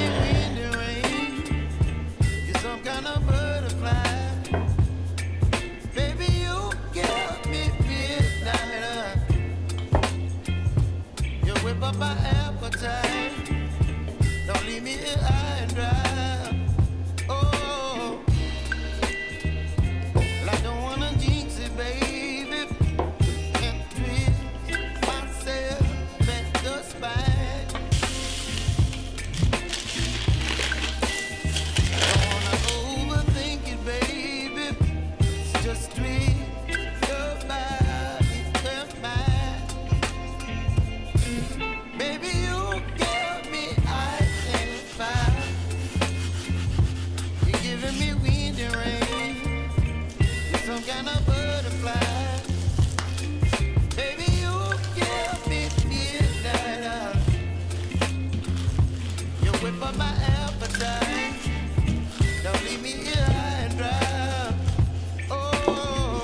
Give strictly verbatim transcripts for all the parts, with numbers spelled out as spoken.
me wind and rain. You're some kind of butterfly. Baby, you give me midnight. You whip up my appetite. Don't leave me here high and dry. Oh, well, I don't wanna jinx it, baby. Can't twist myself at the spine. Don't wanna overthink it, baby. It's just twist your body and mine. Baby, you give me ice and fire. You're giving me wind and rain. You're some kind of butterfly. Baby, you give me midnight. You whip up my appetite. Don't leave me here high and dry. Oh,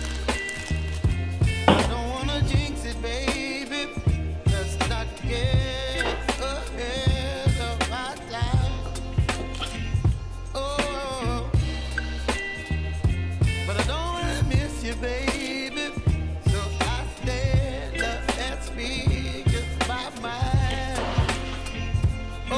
I don't wanna jinx it, baby. Let's not get ahead of my time. Oh, but I don't wanna miss you, baby. So I stand up and speak just my mind. Oh,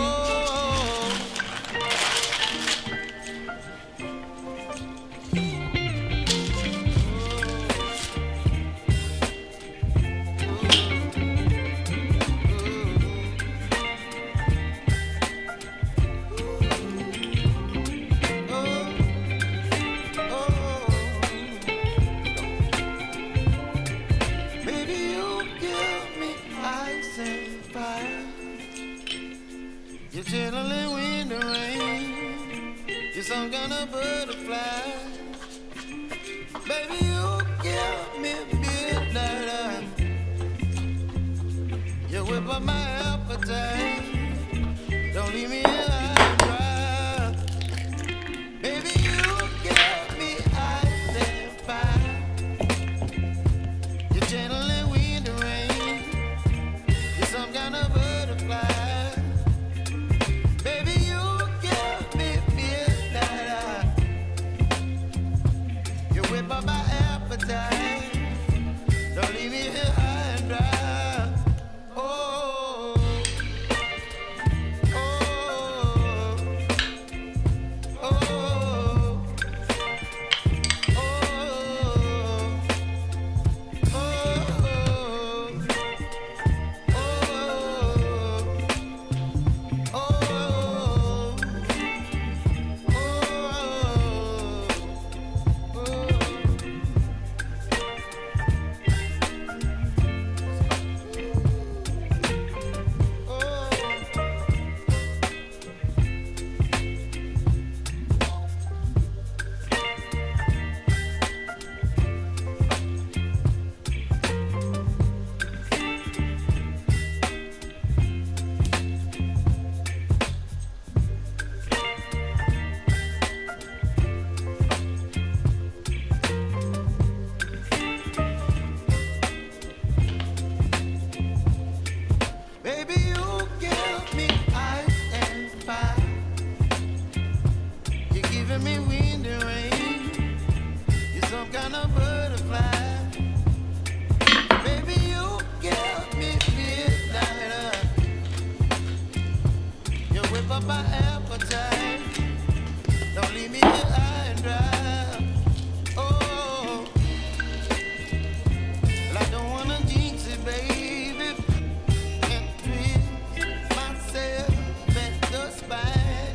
baby, you give me ice and fire. You're channeling wind and rain. You're some kind of butterfly. Baby, you give me midnight. You whip up my appetite. Don't leave me here high and dry. Baby, you give me ice and fire. You're channeling wind and rain. You're some kind of butterfly. Baby, you give me midnight. You whip up my appetite. Don't leave me here high and dry. Oh, oh, oh, oh, oh, baby, you give me ice and fire. You're giving me wind and rain. You're some kind of butterfly. Baby, you give me midnight. You whip up my appetite. Don't leave me here high and dry. Oh, well, I don't wanna jinx it, baby. Can't twist myself at the spine.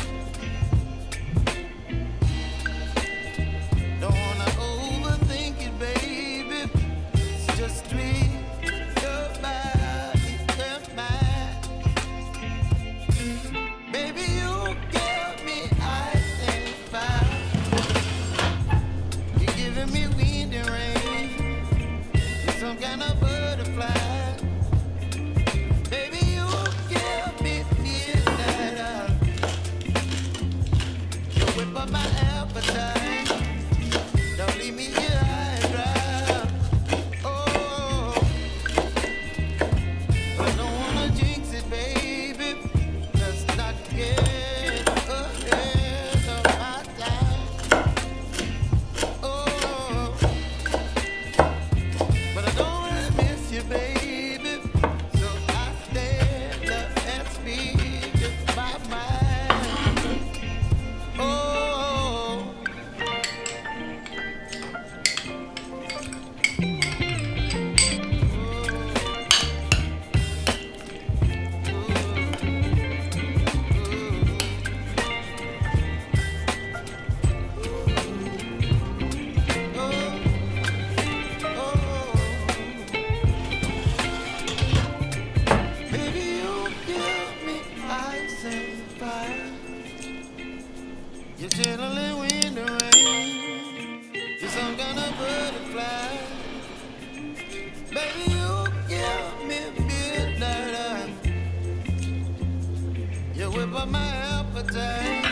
Don't wanna overthink it, baby. It's just twist your body and mine. Baby, you give me ice and fire. fly. Baby, you give me midnight. You whip up my appetite.